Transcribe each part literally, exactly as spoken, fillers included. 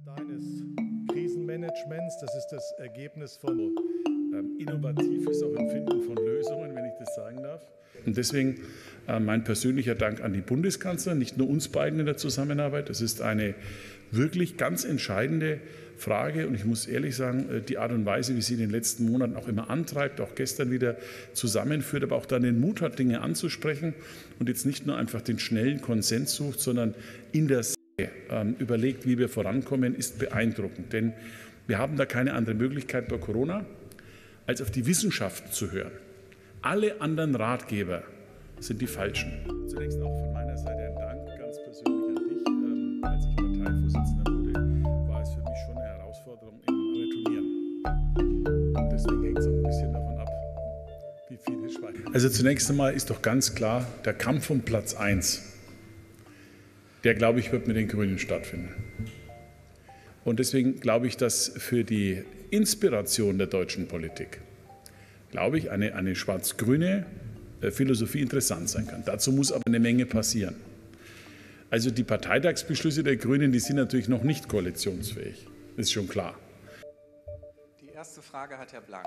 deines Krisenmanagements. Das ist das Ergebnis von ähm, innovatives auch Empfinden von Lösungen, wenn ich das sagen darf. Und deswegen äh, mein persönlicher Dank an die Bundeskanzlerin, nicht nur uns beiden in der Zusammenarbeit. Das ist eine wirklich ganz entscheidende Frage. Und ich muss ehrlich sagen, die Art und Weise, wie sie in den letzten Monaten auch immer antreibt, auch gestern wieder zusammenführt, aber auch dann den Mut hat, Dinge anzusprechen und jetzt nicht nur einfach den schnellen Konsens sucht, sondern in der Sache ähm, überlegt, wie wir vorankommen, ist beeindruckend. Denn wir haben da keine andere Möglichkeit bei Corona, als auf die Wissenschaft zu hören. Alle anderen Ratgeber sind die falschen. Zunächst auch von meiner Seite ein Dank ganz persönlich an dich. Ähm, als ich Parteivorsitzender wurde, war es für mich schon eine Herausforderung im Retournieren. Und deswegen hängt es auch ein bisschen davon ab, wie viele schweigen. Also zunächst einmal ist doch ganz klar, der Kampf um Platz eins, der, glaube ich, wird mit den Grünen stattfinden. Und deswegen glaube ich, dass für die Inspiration der deutschen Politik, glaube ich, eine, eine schwarz-grüne Philosophie interessant sein kann. Dazu muss aber eine Menge passieren. Also die Parteitagsbeschlüsse der Grünen, die sind natürlich noch nicht koalitionsfähig. Das ist schon klar. Die erste Frage hat Herr Blank.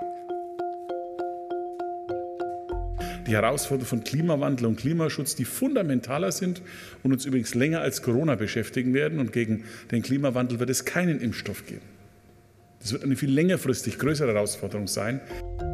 Die Herausforderungen von Klimawandel und Klimaschutz, die fundamentaler sind und uns übrigens länger als Corona beschäftigen werden. Und gegen den Klimawandel wird es keinen Impfstoff geben. Das wird eine viel längerfristig größere Herausforderung sein.